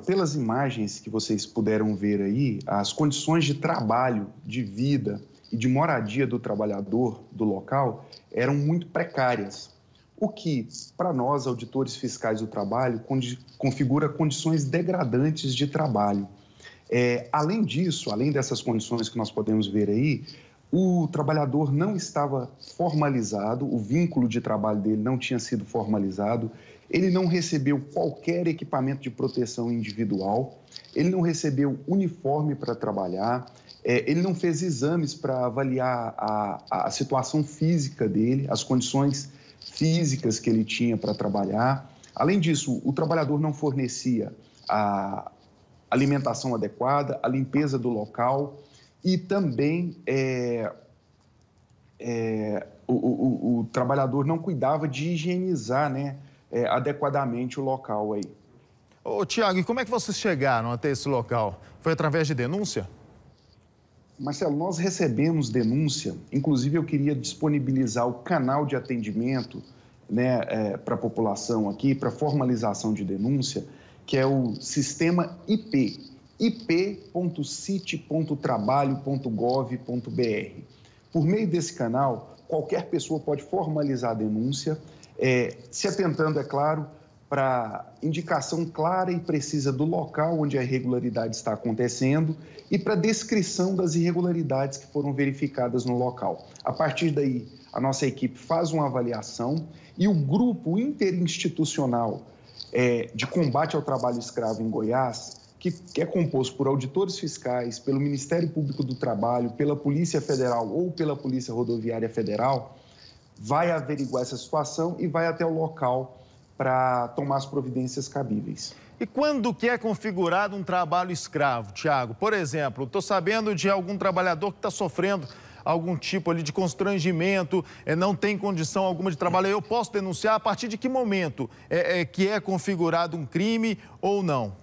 pelas imagens que vocês puderam ver aí, as condições de trabalho, de vida e de moradia do trabalhador do local eram muito precárias, o que, para nós, auditores fiscais do trabalho, configura condições degradantes de trabalho. Além disso, além dessas condições que nós podemos ver aí, o trabalhador não estava formalizado, o vínculo de trabalho dele não tinha sido formalizado, ele não recebeu qualquer equipamento de proteção individual, ele não recebeu uniforme para trabalhar, ele não fez exames para avaliar a situação física dele, as condições físicas que ele tinha para trabalhar. Além disso, o trabalhador não fornecia a alimentação adequada, a limpeza do local e também o trabalhador não cuidava de higienizar, né, adequadamente o local aí. Ô, Tiago, e como é que vocês chegaram até esse local? Foi através de denúncia? Marcelo, nós recebemos denúncia, inclusive eu queria disponibilizar o canal de atendimento, né, para a população aqui, para formalização de denúncia, que é o sistema IP, ip.cite.trabalho.gov.br. Por meio desse canal, qualquer pessoa pode formalizar a denúncia, se atentando, é claro, para indicação clara e precisa do local onde a irregularidade está acontecendo e para descrição das irregularidades que foram verificadas no local. A partir daí, a nossa equipe faz uma avaliação e o grupo interinstitucional de combate ao trabalho escravo em Goiás, que é composto por auditores fiscais, pelo Ministério Público do Trabalho, pela Polícia Federal ou pela Polícia Rodoviária Federal, vai averiguar essa situação e vai até o local para tomar as providências cabíveis. E quando que é configurado um trabalho escravo, Tiago? Por exemplo, estou sabendo de algum trabalhador que está sofrendo algum tipo ali de constrangimento, não tem condição alguma de trabalho. Eu posso denunciar a partir de que momento que é configurado um crime ou não?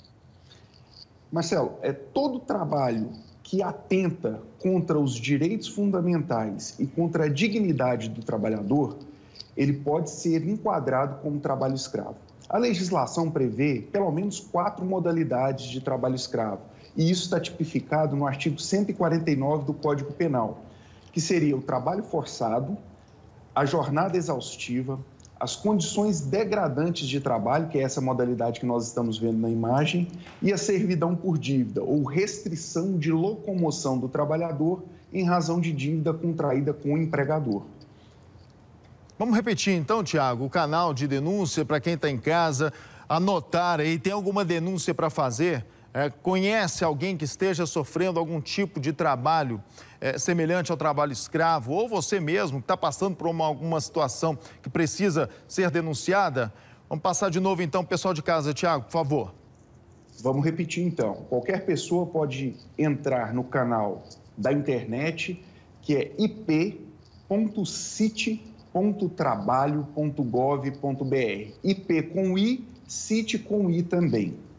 Marcelo, todo trabalho que atenta contra os direitos fundamentais e contra a dignidade do trabalhador, ele pode ser enquadrado como trabalho escravo. A legislação prevê pelo menos 4 modalidades de trabalho escravo, e isso está tipificado no artigo 149 do Código Penal, que seria o trabalho forçado, a jornada exaustiva, as condições degradantes de trabalho, que é essa modalidade que nós estamos vendo na imagem, e a servidão por dívida, ou restrição de locomoção do trabalhador em razão de dívida contraída com o empregador. Vamos repetir então, Tiago, o canal de denúncia para quem está em casa, anotar aí, tem alguma denúncia para fazer? Conhece alguém que esteja sofrendo algum tipo de trabalho semelhante ao trabalho escravo, ou você mesmo que está passando por alguma situação que precisa ser denunciada? Vamos passar de novo então, pessoal de casa, Tiago, por favor. Vamos repetir então. Qualquer pessoa pode entrar no canal da internet, que é ip.cite.trabalho.gov.br. IP com I, CIT com I também.